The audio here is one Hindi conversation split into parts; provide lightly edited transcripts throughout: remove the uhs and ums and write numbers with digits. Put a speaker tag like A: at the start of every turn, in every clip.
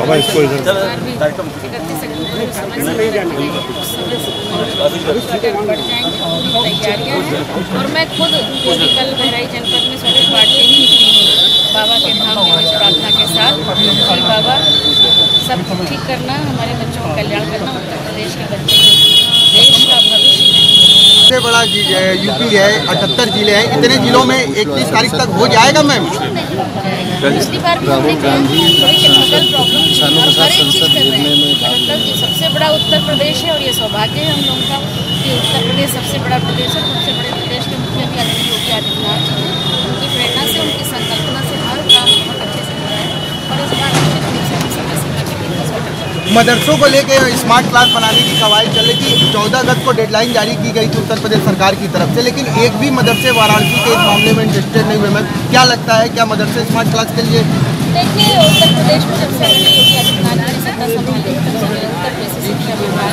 A: बाबा इसको इधर
B: तैयारियाँ हैं और मैं खुद कल बहराइच जनपद में स्वरूप पाठ से ही निकली हूँ बाबा के धाम में इस प्रार्थना के साथ कि बाबा सब ठीक करना, हमारे बच्चों का कल्याण करना, उत्तर प्रदेश के बच्चे देश का भविष्य है।
C: सबसे बड़ा यूपी है, 78 जिले हैं, इतने जिलों में 31 तारीख तक हो जाएगा मैम?
B: पिछली बार भी हमने टेक्निकल प्रॉब्लम और हर एक चीज़ कर रहे हैं। सबसे बड़ा उत्तर प्रदेश है और ये सौभाग्य है हम लोगों का कि उत्तर प्रदेश सबसे बड़ा प्रदेश है। सबसे बड़े प्रदेश के मुख्यमंत्री आदरणीय योगी आदित्यनाथ जी हैं, उनकी प्रेरणा से, उनकी संकल्पना से हर काम बहुत अच्छे से हो रहा है और इस बार निश्चित रूप से समय सीमा के भीतर
C: मदरसों को लेकर स्मार्ट क्लास बनाने की कवायद चल रही थी। 14 अगस्त को डेडलाइन जारी की गई थी उत्तर प्रदेश सरकार की तरफ से, लेकिन एक भी मदरसे वाराणसी के इस मामले में इंटरेस्टेड नहीं हुए। मैम क्या लगता है, क्या मदरसे स्मार्ट क्लास के लिए?
B: देखिए, उत्तर प्रदेश में जब से योगी आदित्यनाथ ने सत्ता संभाली तब से निरंतर जैसे शिक्षा विभाग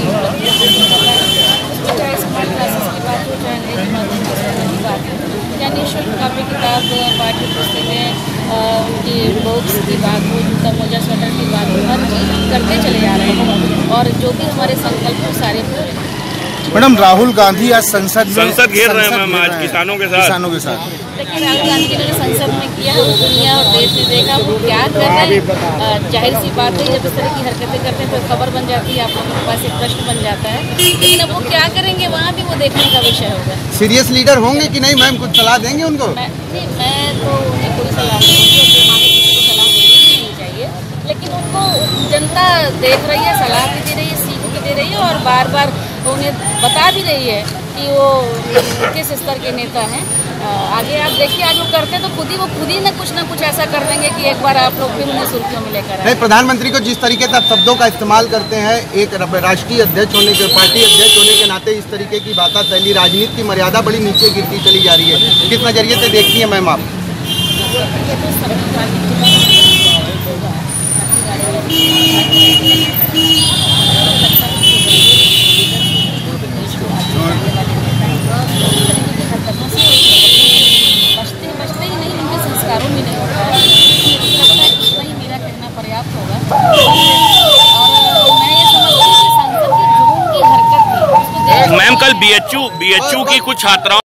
B: चाहे स्मार्ट क्लासेस की बात हो, चाहे अंग्रेजी माध्यम की बात हो, या निःशुल्क कापी किताब, पाठ्य पुस्तकें, उनकी बुक्स की बात हो, जूता मोजा स्वेटर की बात हो, हर चीज़ करते चले जा रहे हैं और जो भी हमारे संकल्प हैं सारे पूरे।
A: मैडम, राहुल गांधी आज संसद घेर रहे हैं मैम, आज किसानों के साथ।
B: देखिए, राहुल गांधी ने संसद में किया है, दुनिया और देश ने देखा वो क्या कर रहे हैं। जाहिर सी बात है, जब इस तरह की हरकतें करते हैं तो खबर बन जाती है, आप लोगों के पास एक प्रश्न बन जाता है, लेकिन अब वो क्या करेंगे वहाँ भी वो देखने का विषय होगा।
C: सीरियस लीडर होंगे कि नहीं मैम, कुछ सलाह देंगे उनको?
B: मैं तो उन्हें कोई सलाह नहीं दूँगी, किसी को सलाह देनी नहीं चाहिए, लेकिन उनको जनता देख रही है, सलाह भी दे रही है, सीख भी दे रही है और बार बार उन्हें बता भी रही है कि वो किस स्तर के नेता हैं। आगे आप देखिए, आज वो करते तो खुद ही ना कुछ ऐसा कर देंगे कि एक बार आप लोग फिर उन्हें सुर्खियों में लेकर आए।
C: प्रधानमंत्री को जिस तरीके से शब्दों का इस्तेमाल करते हैं, एक राष्ट्रीय अध्यक्ष होने के, पार्टी अध्यक्ष होने के नाते इस तरीके की बात शैली, राजनीति की मर्यादा बड़ी नीचे गिरती चली जा रही है। किस नजरिए से देखती है मैम आप?
B: बचते ही नहीं, उनके संस्कारों में नहीं होता है। इतना ही मेरा कहना पर्याप्त होगा और मैं ये समझती हूँ कि संसद की जुनून की हरकत थी।
D: मैम, कल बीएचयू की कुछ छात्राओं